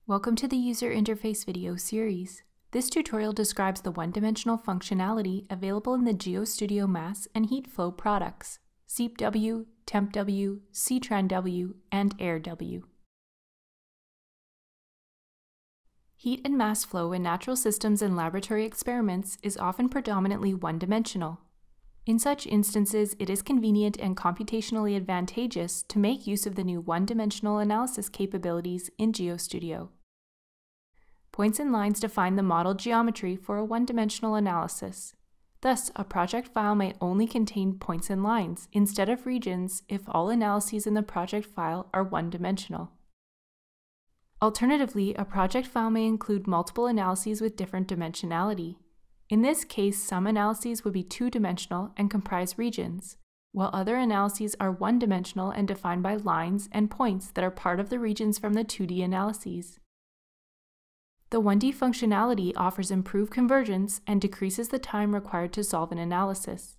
Welcome to the User Interface video series. This tutorial describes the one-dimensional functionality available in the GeoStudio mass and heat flow products, SEEP-W, TEMP-W, CTRAN-W, and AIR-W. Heat and mass flow in natural systems and laboratory experiments is often predominantly one-dimensional. In such instances, it is convenient and computationally advantageous to make use of the new one-dimensional analysis capabilities in GeoStudio. Points and lines define the model geometry for a one-dimensional analysis. Thus, a project file may only contain points and lines instead of regions if all analyses in the project file are one-dimensional. Alternatively, a project file may include multiple analyses with different dimensionality. In this case, some analyses would be two-dimensional and comprise regions, while other analyses are one-dimensional and defined by lines and points that are part of the regions from the 2D analyses. The 1D functionality offers improved convergence and decreases the time required to solve an analysis.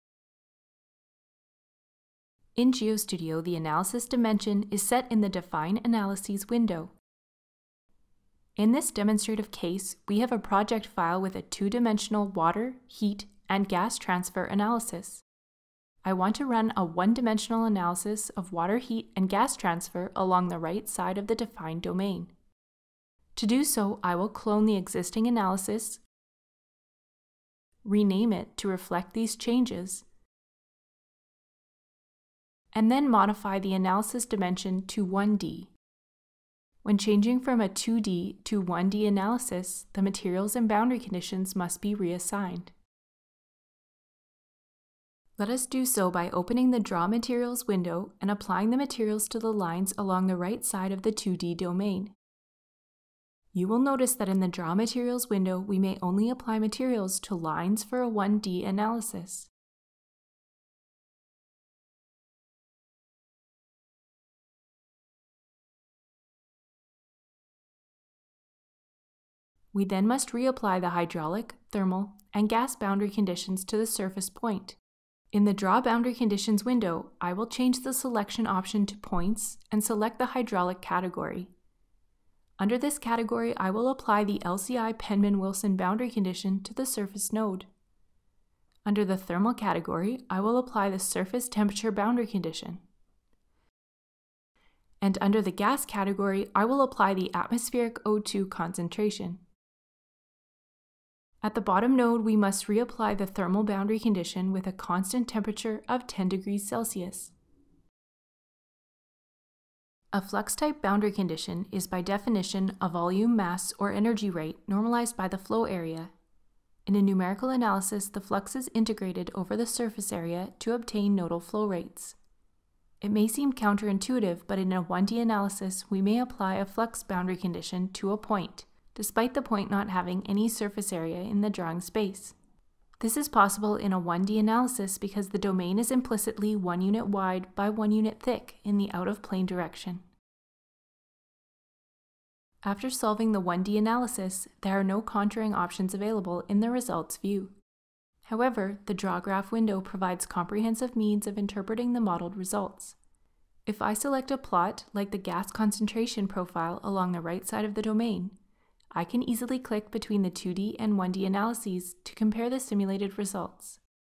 In GeoStudio, the analysis dimension is set in the Define Analyses window. In this demonstrative case, we have a project file with a two-dimensional water, heat, and gas transfer analysis. I want to run a one-dimensional analysis of water, heat, and gas transfer along the right side of the defined domain. To do so, I will clone the existing analysis, rename it to reflect these changes, and then modify the analysis dimension to 1D. When changing from a 2D to 1D analysis, the materials and boundary conditions must be reassigned. Let us do so by opening the Draw Materials window and applying the materials to the lines along the right side of the 2D domain. You will notice that in the Draw Materials window, we may only apply materials to lines for a 1D analysis. We then must reapply the hydraulic, thermal, and gas boundary conditions to the surface point. In the Draw Boundary Conditions window, I will change the selection option to Points and select the hydraulic category. Under this category, I will apply the LCI Penman-Wilson boundary condition to the surface node. Under the thermal category, I will apply the surface temperature boundary condition. And under the gas category, I will apply the atmospheric O2 concentration. At the bottom node, we must reapply the thermal boundary condition with a constant temperature of 10 degrees Celsius. A flux-type boundary condition is by definition a volume, mass, or energy rate normalized by the flow area. In a numerical analysis, the flux is integrated over the surface area to obtain nodal flow rates. It may seem counterintuitive, but in a 1D analysis, we may apply a flux boundary condition to a point, despite the point not having any surface area in the drawing space. This is possible in a 1D analysis because the domain is implicitly 1 unit wide by 1 unit thick in the out-of-plane direction. After solving the 1D analysis, there are no contouring options available in the results view. However, the Draw Graph window provides comprehensive means of interpreting the modeled results. If I select a plot like the gas concentration profile along the right side of the domain, I can easily click between the 2D and 1D analyses to compare the simulated results.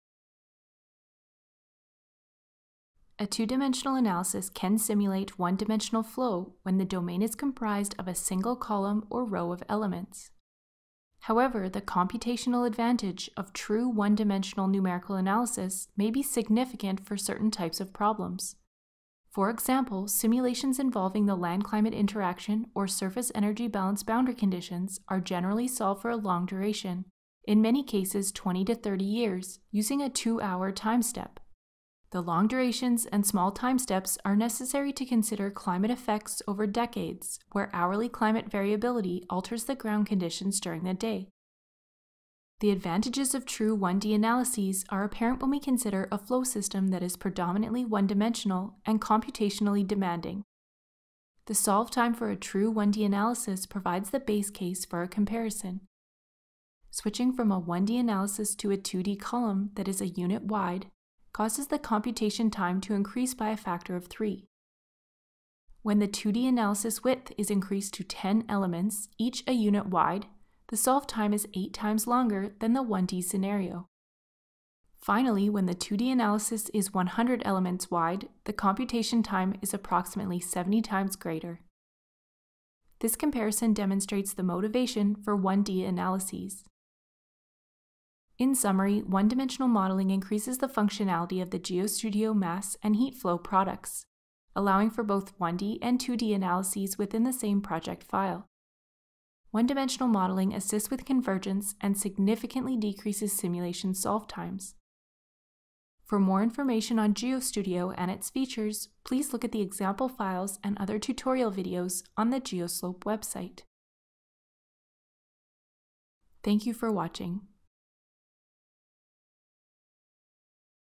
A two-dimensional analysis can simulate one-dimensional flow when the domain is comprised of a single column or row of elements. However, the computational advantage of true one-dimensional numerical analysis may be significant for certain types of problems. For example, simulations involving the land-climate interaction or surface energy balance boundary conditions are generally solved for a long duration, in many cases 20 to 30 years, using a 2-hour time step. The long durations and small time steps are necessary to consider climate effects over decades, where hourly climate variability alters the ground conditions during the day. The advantages of true 1D analyses are apparent when we consider a flow system that is predominantly one-dimensional and computationally demanding. The solve time for a true 1D analysis provides the base case for a comparison. Switching from a 1D analysis to a 2D column that is a unit wide causes the computation time to increase by a factor of 3. When the 2D analysis width is increased to 10 elements, each a unit wide, the solve time is 8 times longer than the 1D scenario. Finally, when the 2D analysis is 100 elements wide, the computation time is approximately 70 times greater. This comparison demonstrates the motivation for 1D analyses. In summary, one-dimensional modeling increases the functionality of the GeoStudio mass and heat flow products, allowing for both 1D and 2D analyses within the same project file. One-dimensional modeling assists with convergence and significantly decreases simulation solve times. For more information on GeoStudio and its features, please look at the example files and other tutorial videos on the GEO-SLOPE website. Thank you for watching.